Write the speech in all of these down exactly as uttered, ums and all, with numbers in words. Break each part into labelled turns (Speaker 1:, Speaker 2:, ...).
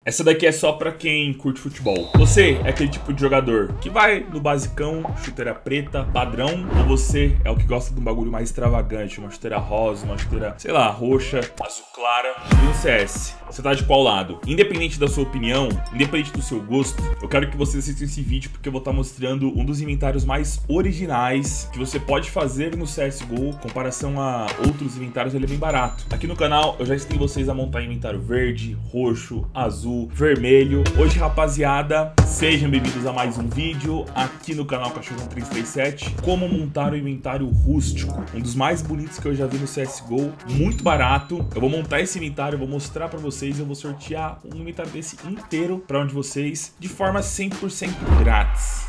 Speaker 1: Essa daqui é só pra quem curte futebol. Você é aquele tipo de jogador que vai no basicão, chuteira preta, padrão, ou você é o que gosta de um bagulho mais extravagante, uma chuteira rosa, uma chuteira, sei lá, roxa, azul clara, e no C S? Você tá de qual lado? Independente da sua opinião, independente do seu gosto, eu quero que você assista esse vídeo porque eu vou estar mostrando um dos inventários mais originais que você pode fazer no C S G O. Em comparação a outros inventários, ele é bem barato. Aqui no canal eu já ensinei vocês a montar inventário verde, roxo, azul, vermelho. Hoje, rapaziada, sejam bem-vindos a mais um vídeo aqui no canal Cachorro três três sete. Como montar o inventário rústico, um dos mais bonitos que eu já vi no C S G O, muito barato. Eu vou montar esse inventário, eu vou mostrar pra vocês, eu vou sortear um inventário desse inteiro pra um de vocês de forma cem por cento grátis.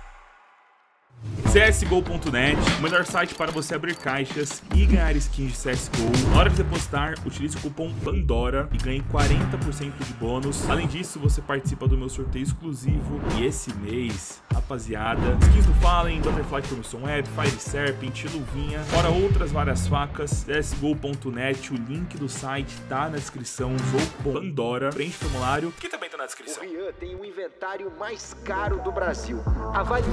Speaker 1: C S G O ponto net, o melhor site para você abrir caixas e ganhar skins de C S G O. Na hora de depositar, utilize o cupom PANDORA e ganhe quarenta por cento de bônus. Além disso, você participa do meu sorteio exclusivo. E esse mês, rapaziada, skins do Fallen, Butterfly Commission Web, Fire Serpent, Luvinha, fora outras várias facas. C S G O ponto net, o link do site tá na descrição. Usou o cupom PANDORA, preenche o formulário que também tá na descrição.
Speaker 2: O Rian tem o inventário mais caro do Brasil. Avalie.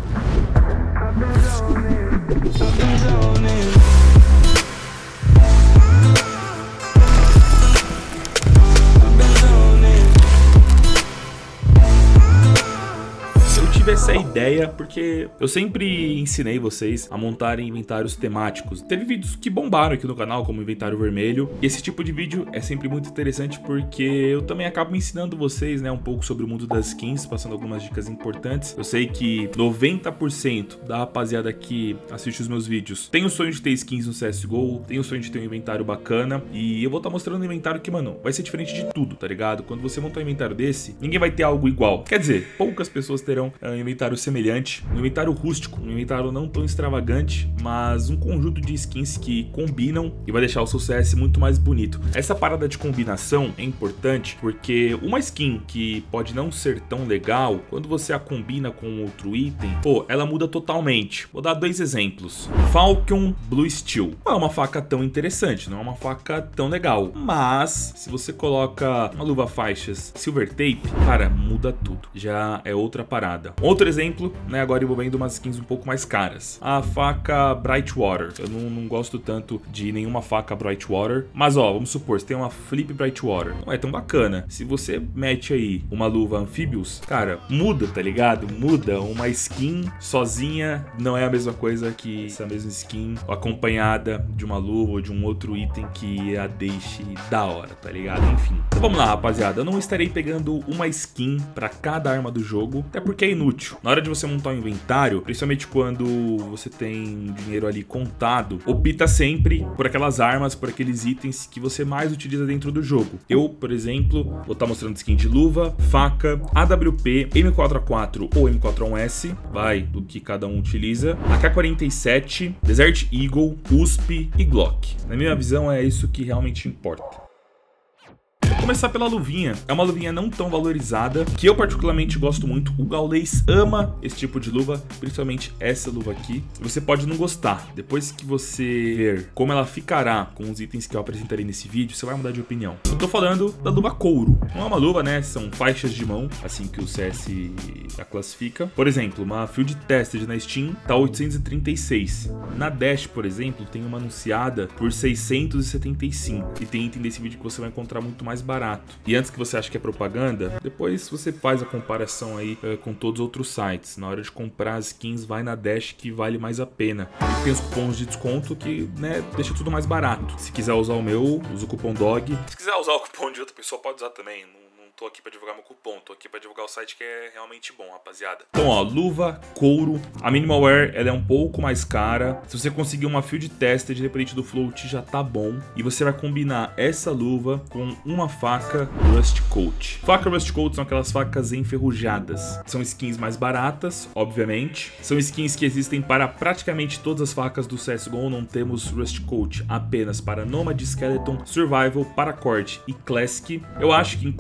Speaker 1: Tive essa ideia porque eu sempre ensinei vocês a montarem inventários temáticos. Teve vídeos que bombaram aqui no canal, como inventário vermelho, e esse tipo de vídeo é sempre muito interessante porque eu também acabo ensinando vocês, né, um pouco sobre o mundo das skins, passando algumas dicas importantes. Eu sei que noventa por cento da rapaziada que assiste os meus vídeos tem o sonho de ter skins no C S G O, tem o sonho de ter um inventário bacana, e eu vou estar mostrando um inventário que, mano, vai ser diferente de tudo, tá ligado? Quando você montar um inventário desse, ninguém vai ter algo igual. Quer dizer, poucas pessoas terão um inventário semelhante, um inventário rústico, um inventário não tão extravagante, mas um conjunto de skins que combinam e vai deixar o seu C S muito mais bonito. Essa parada de combinação é importante porque uma skin que pode não ser tão legal, quando você a combina com outro item, pô, ela muda totalmente. Vou dar dois exemplos. Falcon Blue Steel não é uma faca tão interessante, não é uma faca tão legal, mas se você coloca uma luva faixas Silver Tape, cara, muda tudo. Já é outra parada. Outro exemplo, né, agora envolvendo umas skins um pouco mais caras. A faca Brightwater. Eu não, não gosto tanto de nenhuma faca Brightwater, mas ó, vamos supor, você tem uma Flip Brightwater. Não é tão bacana. Se você mete aí uma luva Amphibious, cara, muda, tá ligado? Muda. Uma skin sozinha não é a mesma coisa que essa mesma skin acompanhada de uma luva ou de um outro item que a deixe da hora, tá ligado? Enfim. Então vamos lá, rapaziada. Eu não estarei pegando uma skin pra cada arma do jogo, até porque é inútil. Na hora de você montar um inventário, principalmente quando você tem dinheiro ali contado, opta sempre por aquelas armas, por aqueles itens que você mais utiliza dentro do jogo. Eu, por exemplo, vou estar mostrando skin de luva, faca, A W P, M quatro A quatro ou M quatro A um S, vai do que cada um utiliza, A K quarenta e sete, Desert Eagle, U S P e Glock. Na minha visão é isso que realmente importa. Vou começar pela luvinha. É uma luvinha não tão valorizada, que eu particularmente gosto muito. O Gaules ama esse tipo de luva, principalmente essa luva aqui. Você pode não gostar. Depois que você ver como ela ficará com os itens que eu apresentarei nesse vídeo, você vai mudar de opinião. Eu tô falando da luva couro. Não é uma luva, né? São faixas de mão, assim que o C S a classifica. Por exemplo, uma Field Tested na Steam tá oitocentos e trinta e seis. Na Dash, por exemplo, tem uma anunciada por seiscentos e setenta e cinco. E tem item desse vídeo que você vai encontrar muito mais barato. E antes que você ache que é propaganda, depois você faz a comparação aí uh, com todos os outros sites. Na hora de comprar as skins, vai na Dash que vale mais a pena. E tem os cupons de desconto que, né, deixa tudo mais barato. Se quiser usar o meu, usa o cupom D O G. Se quiser usar o cupom de outra pessoa, pode usar também. Não tô aqui pra divulgar meu cupom, tô aqui pra divulgar o site que é realmente bom, rapaziada. Então, ó, luva, couro. A Minimal Wear, ela é um pouco mais cara. Se você conseguir uma Field Tested, independente do float, já tá bom. E você vai combinar essa luva com uma faca Rust Coat. Faca Rust Coat são aquelas facas enferrujadas. São skins mais baratas, obviamente. São skins que existem para praticamente todas as facas do C S G O. Não temos Rust Coat apenas para Nomad, Skeleton, Survival, Paracord e Classic. Eu acho que em custo-benefício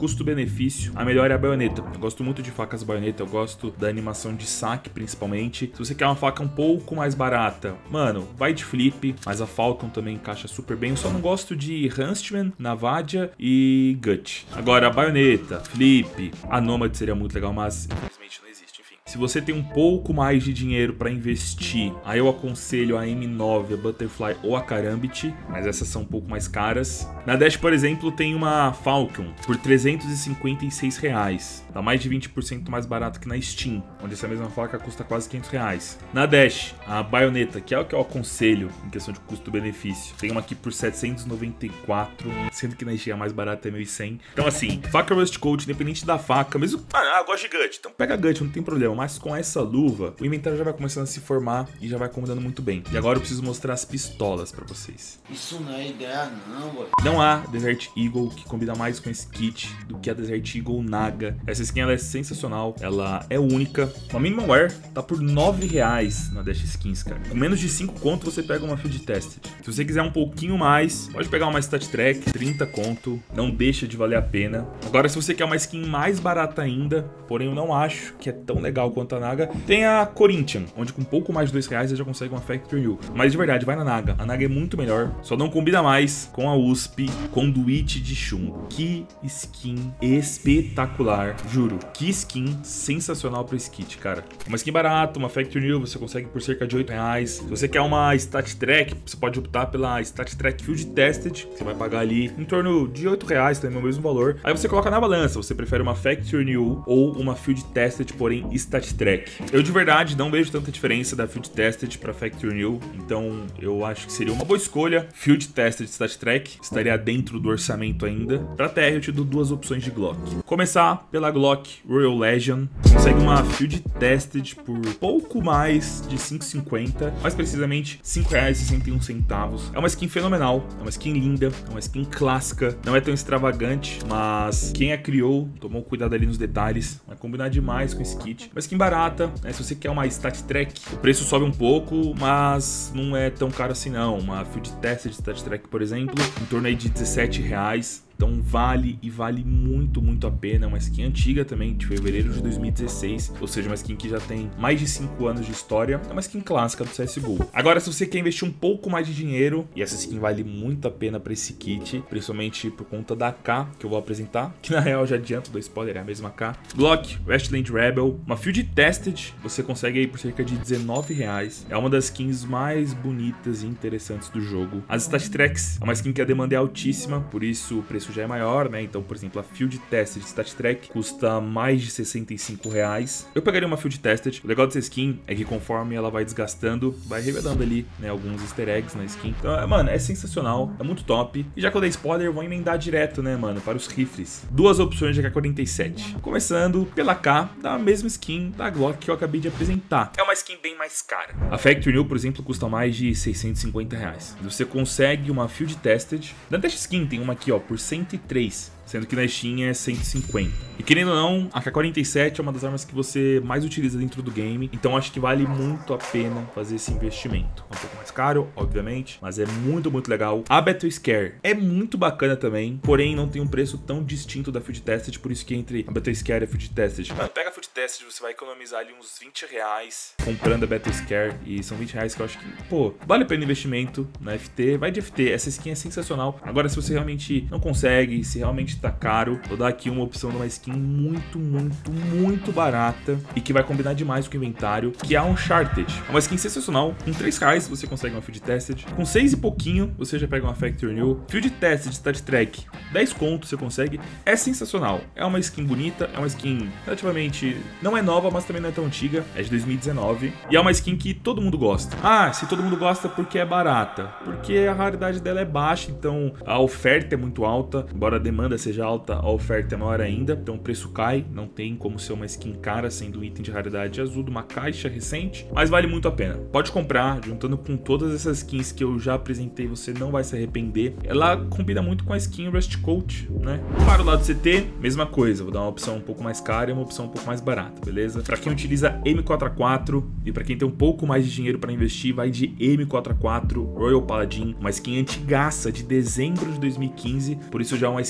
Speaker 1: custo-benefício, a melhor é a baioneta. Eu gosto muito de facas baioneta, eu gosto da animação de saque, principalmente. Se você quer uma faca um pouco mais barata, mano, vai de flip, mas a Falcon também encaixa super bem. Eu só não gosto de Huntsman, Navadia e Gut. Agora, a baioneta, flip, a Nomad seria muito legal, mas infelizmente não existe. Enfim, se você tem um pouco mais de dinheiro para investir, aí eu aconselho a M nove, a Butterfly ou a Karambit, mas essas são um pouco mais caras. Na Dash, por exemplo, tem uma Falcon por trezentos e cinquenta e seis reais. Tá mais de vinte por cento mais barato que na Steam, onde essa mesma faca custa quase quinhentos reais. Na Dash, a baioneta, que é o que eu aconselho em questão de custo-benefício, tem uma aqui por setecentos e noventa e quatro, sendo que na Steam a mais barata é mil e cem. Então assim, faca Rust Coat, independente da faca, mesmo... Ah, eu gosto de Gut, então pega Gut, não tem problema. Mas com essa luva, o inventário já vai começando a se formar e já vai combinando muito bem. E agora eu preciso mostrar as pistolas pra vocês.
Speaker 3: Isso não é ideia não, boy.
Speaker 1: Não há Desert Eagle que combina mais com esse kit do que a Desert Eagle Naga. Essa skin ela é sensacional, ela é única. Uma Minimal Wear tá por nove reais na Dash Skins, cara. Com menos de cinco conto você pega uma Field Tested. Se você quiser um pouquinho mais, pode pegar uma Stat Track, trinta conto, não deixa de valer a pena. Agora, se você quer uma skin mais barata ainda, porém eu não acho que é tão legal quanto a Naga, tem a Corinthian, onde com um pouco mais de dois reais você já consegue uma Factory New. Mas de verdade, vai na Naga. A Naga é muito melhor, só não combina mais com a U S P Conduit de chumbo. Que skin espetacular, juro. Que skin sensacional para esse kit, cara. Uma skin barata, uma Factory New, você consegue por cerca de oito reais. Se você quer uma Stat Track, você pode optar pela Stat Track Field Tested, que você vai pagar ali em torno de oito reais, também o mesmo valor. Aí você coloca na balança, você prefere uma Factory New ou uma Field Tested, porém Stat Track. Eu de verdade não vejo tanta diferença da Field Tested para Factory New, então eu acho que seria uma boa escolha. Field Tested Stat Track estaria dentro do orçamento ainda. Para T R eu te dou duas opções de Glock. Começar pela Glock Royal Legion, consegue uma Field Tested por pouco mais de cinco reais e cinquenta centavos, mais precisamente cinco reais e sessenta e um centavos. É uma skin fenomenal, é uma skin linda, é uma skin clássica, não é tão extravagante, mas quem a criou tomou cuidado ali nos detalhes, vai combinar demais com esse kit. Uma skin barata, né? Se você quer uma Stat Track, o preço sobe um pouco, mas não é tão caro assim não. Uma Field Tested Stat Track, por exemplo, em torno aí de dezessete reais. Então vale e vale muito, muito a pena. É uma skin antiga também, de fevereiro de dois mil e dezesseis. Ou seja, uma skin que já tem mais de cinco anos de história. É uma skin clássica do C S G O. Agora, se você quer investir um pouco mais de dinheiro, e essa skin vale muito a pena para esse kit, principalmente por conta da K que eu vou apresentar, que na real já adianto, do spoiler, é a mesma K. Glock Westland Rebel, uma Field Tested, você consegue aí por cerca de dezenove reais. É uma das skins mais bonitas e interessantes do jogo. As Stat Tracks é uma skin que a demanda é altíssima, por isso o preço já é maior, né? Então, por exemplo, a Field Tested Stat Track custa mais de sessenta e cinco reais. Eu pegaria uma Field Tested. O legal dessa skin é que conforme ela vai desgastando, vai revelando ali, né, alguns easter eggs na skin. Então, mano, é sensacional, é muito top. E já que eu dei spoiler, eu vou emendar direto, né, mano, para os rifles. Duas opções de A K quarenta e sete. Começando pela K, da mesma skin da Glock que eu acabei de apresentar. É uma skin bem mais cara. A Factory New, por exemplo, custa mais de seiscentos e cinquenta reais. Você consegue uma Field Tested. Na Dash Skin tem uma aqui, ó, por cento e três, sendo que na Steam é cento e cinquenta. E querendo ou não, a K quarenta e sete é uma das armas que você mais utiliza dentro do game, então acho que vale muito a pena fazer esse investimento. É um pouco mais caro, obviamente, mas é muito, muito legal. A Battle Scare é muito bacana também, porém não tem um preço tão distinto da Field Tested, por isso que entre a Battle Scare e a Field Tested, mano, pega a Field Tested, você vai economizar ali uns vinte reais comprando a Battle Scare, e são vinte reais que eu acho que, pô, vale a pena o investimento na F T, vai de F T, essa skin é sensacional. Agora, se você realmente não consegue, se realmente tá caro, vou dar aqui uma opção de uma skin muito, muito, muito barata e que vai combinar demais com o inventário, que é a Uncharted. É uma skin sensacional, com três reais você consegue uma Field Tested, com seis e pouquinho você já pega uma Factory New. Field Tested Stat Track, dez conto você consegue, é sensacional. É uma skin bonita, é uma skin relativamente, não é nova, mas também não é tão antiga, é de dois mil e dezenove, e é uma skin que todo mundo gosta. Ah, se todo mundo gosta porque é barata, porque a raridade dela é baixa, então a oferta é muito alta, embora a demanda seja alta, a oferta é maior ainda, então o preço cai, não tem como ser uma skin cara sendo um item de raridade azul de uma caixa recente, mas vale muito a pena. Pode comprar, juntando com todas essas skins que eu já apresentei, você não vai se arrepender. Ela combina muito com a skin Rust Coat, né? Para o lado C T, mesma coisa, vou dar uma opção um pouco mais cara e uma opção um pouco mais barata, beleza? Para quem utiliza M quatro A quatro e para quem tem um pouco mais de dinheiro para investir, vai de M quatro A quatro Royal Paladin, uma skin antigaça de dezembro de dois mil e quinze, por isso já é uma skin segura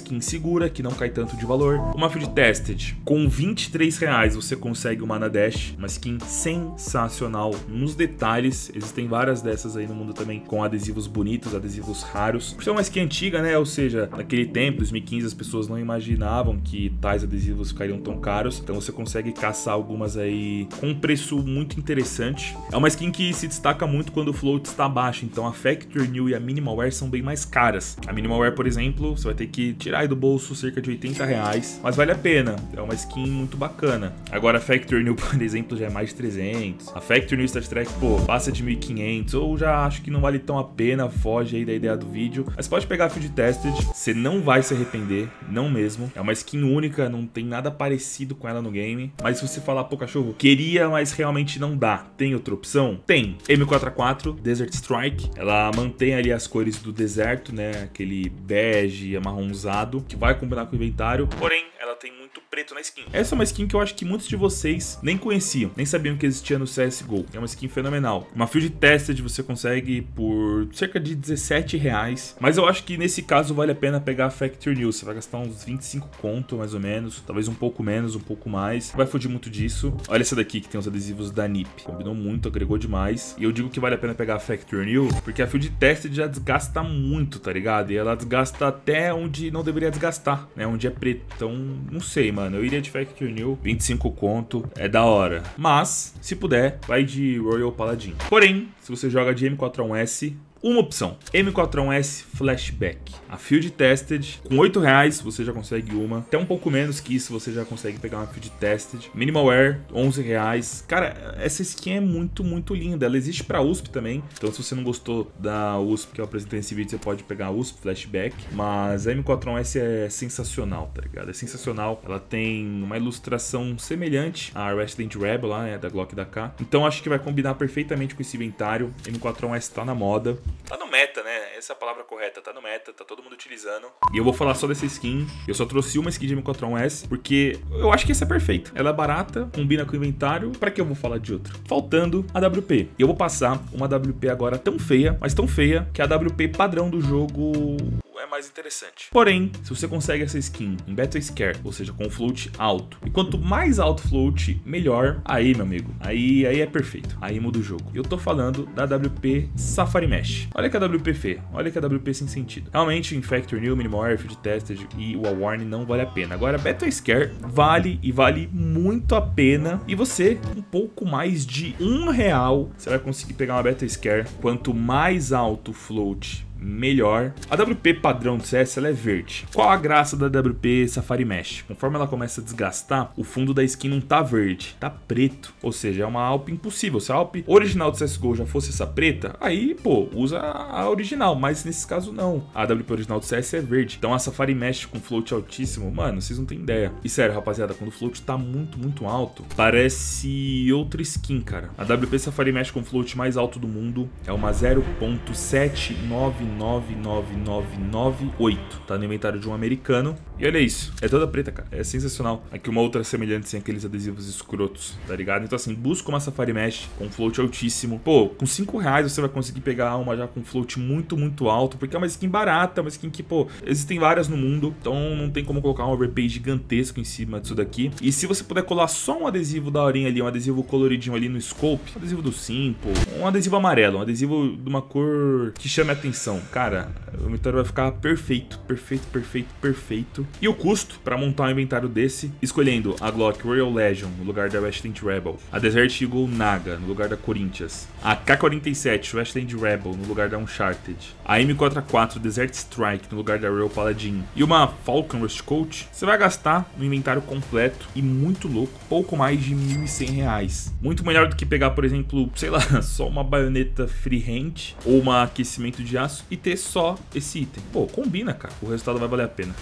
Speaker 1: segura, que não cai tanto de valor. Uma Field Tested, com vinte e três reais você consegue uma Nadash, uma skin sensacional nos detalhes. Existem várias dessas aí no mundo também, com adesivos bonitos, adesivos raros. Por ser uma skin antiga, né, ou seja, naquele tempo, dois mil e quinze, as pessoas não imaginavam que tais adesivos ficariam tão caros. Então você consegue caçar algumas aí com um preço muito interessante. É uma skin que se destaca muito quando o float está baixo, então a Factory New e a Minimal Wear são bem mais caras. A Minimal Wear, por exemplo, você vai ter que tirar aí do bolso cerca de oitenta reais, mas vale a pena, é uma skin muito bacana. Agora a Factory New, por exemplo, já é mais de trezentos. A Factory New Star Trek, pô, passa de mil e quinhentos, ou já acho que não vale tão a pena, foge aí da ideia do vídeo. Mas pode pegar a Field Tested, você não vai se arrepender, não mesmo. É uma skin única, não tem nada parecido com ela no game. Mas se você falar, pô, cachorro, queria, mas realmente não dá, tem outra opção? Tem. M quatro A quatro, Desert Strike, ela mantém ali as cores do deserto, né, aquele bege amarronzado, que vai combinar com o inventário, porém ela tem muito preto na skin. Essa é uma skin que eu acho que muitos de vocês nem conheciam, nem sabiam que existia no C S G O. É uma skin fenomenal. Uma Field Tested você consegue por cerca de dezessete reais, mas eu acho que nesse caso vale a pena pegar a Factory New. Você vai gastar uns vinte e cinco conto, mais ou menos, talvez um pouco menos, um pouco mais. Vai fugir muito disso. Olha essa daqui que tem os adesivos da N I P. Combinou muito, agregou demais. E eu digo que vale a pena pegar a Factory New, porque a Field Tested já desgasta muito, tá ligado? E ela desgasta até onde não deveria desgastar, né? Onde é preto. Então, não sei, mano. Eu iria de Factory New, vinte e cinco conto, é da hora. Mas, se puder, vai de Royal Paladin. Porém, se você joga de M quatro A um S, uma opção, M quatro A um S Flashback. A Field Tested, com oito reais você já consegue uma. Até um pouco menos que isso você já consegue pegar uma Field Tested. Minimal Wear, onze reais. Cara, essa skin é muito, muito linda. Ela existe pra U S P também. Então se você não gostou da U S P que eu apresentei nesse vídeo, você pode pegar a U S P Flashback. Mas a M quatro A um S é sensacional, tá ligado? É sensacional. Ela tem uma ilustração semelhante à Resident Rebel lá, né, da Glock da K. Então acho que vai combinar perfeitamente com esse inventário. M quatro A um S tá na moda. Tá no meta, né? Essa é a palavra correta. Tá no meta, tá todo mundo utilizando. E eu vou falar só dessa skin. Eu só trouxe uma skin de M quatro A um S, porque eu acho que essa é perfeita. Ela é barata, combina com o inventário. Pra que eu vou falar de outra? Faltando a W P. E eu vou passar uma W P agora tão feia, mas tão feia, que a W P padrão do jogo é mais interessante. Porém, se você consegue essa skin em Battle Scare, ou seja, com float alto, e quanto mais alto float, melhor, aí, meu amigo, aí, aí é perfeito, aí muda o jogo. Eu tô falando da W P Safari Mesh. Olha que a W P feia, olha que a W P sem sentido. Realmente, em Factory New, Minimal Wear, Field Tested e o Warning não vale a pena. Agora, Battle Scare vale e vale muito a pena, e você, um pouco mais de um real, você vai conseguir pegar uma Battle Scare. Quanto mais alto o float, melhor. A W P padrão do C S ela é verde. Qual a graça da W P Safari Mesh? Conforme ela começa a desgastar, o fundo da skin não tá verde, tá preto. Ou seja, é uma Alp impossível. Se a Alp original do C S G O já fosse essa preta, aí, pô, usa a original. Mas nesse caso, não. A W P original do C S é verde. Então a Safari Mesh com float altíssimo, mano, vocês não tem ideia. E sério, rapaziada, quando o float tá muito, muito alto, parece outra skin, cara. A W P Safari Mesh com float mais alto do mundo é uma zero ponto sete nove nove nove nove nove oito. Tá no inventário de um americano. E olha isso, é toda preta, cara. É sensacional. Aqui uma outra semelhante sem aqueles adesivos escrotos, tá ligado? Então assim, busca uma Safari Mesh com float altíssimo. Pô, com cinco reais você vai conseguir pegar uma já com float muito, muito alto, porque é uma skin barata, uma skin que, pô, existem várias no mundo, então não tem como colocar um overpay gigantesco em cima disso daqui. E se você puder colar só um adesivo da horinha ali, um adesivo coloridinho ali no scope, um adesivo do Simple, um adesivo amarelo, um adesivo de uma cor que chame a atenção, cara, o inventário vai ficar perfeito, perfeito, perfeito, perfeito. E o custo para montar um inventário desse, escolhendo a Glock Royal Legion no lugar da Westland Rebel, a Desert Eagle Naga no lugar da Corinthians, a K quarenta e sete Westland Rebel no lugar da Uncharted, a M quatro A quatro Desert Strike no lugar da Royal Paladin e uma Falcon Rust Coat, você vai gastar no inventário completo e muito louco, pouco mais de mil e cem reais. Muito melhor do que pegar, por exemplo, sei lá, só uma baioneta freehand ou um aquecimento de aço e ter só esse item. Pô, combina, cara. O resultado vai valer a pena.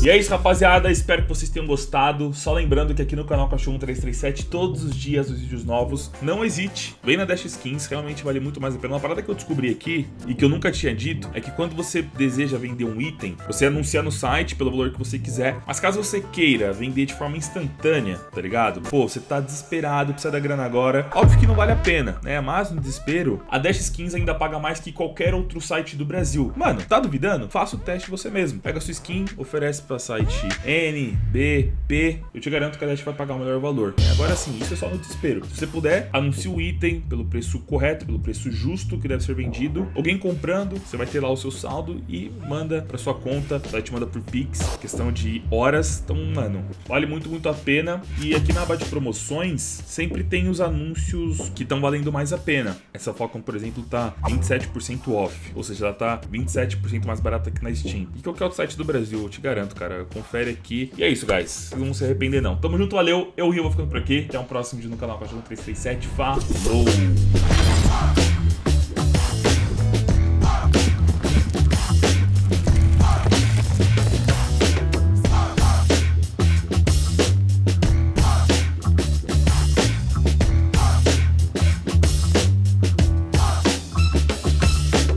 Speaker 1: E é isso, rapaziada, espero que vocês tenham gostado. Só lembrando que aqui no canal Cachorro um três três sete, todos os dias os vídeos novos. Não hesite, vem na Dash Skins, realmente vale muito mais a pena. Uma parada que eu descobri aqui e que eu nunca tinha dito é que quando você deseja vender um item, você anuncia no site pelo valor que você quiser. Mas caso você queira vender de forma instantânea, tá ligado? Pô, você tá desesperado, precisa da grana agora, óbvio que não vale a pena, né? Mas no desespero, a Dash Skins ainda paga mais que qualquer outro site do Brasil. Mano, tá duvidando? Faça o teste você mesmo. Pega a sua skin, oferece pra site N, B, P. Eu te garanto que a Dash vai pagar o melhor valor. Agora sim, isso é só no desespero. Se você puder, anuncie o item pelo preço correto, pelo preço justo que deve ser vendido. Alguém comprando, você vai ter lá o seu saldo e manda pra sua conta. O site manda por Pix, questão de horas. Então, mano, vale muito, muito a pena. E aqui na aba de promoções, sempre tem os anúncios que estão valendo mais a pena. Essa Falcon, por exemplo, tá vinte e sete por cento off. Ou seja, ela tá vinte e sete por cento mais barata que na Steam. E qualquer outro site do Brasil, eu te garanto, cara. Confere aqui. E é isso, guys. Vocês não vão se arrepender, não. Tamo junto, valeu. Eu, Rio, vou ficando por aqui. Até um próximo vídeo no canal Cachorro um três três sete. Falou!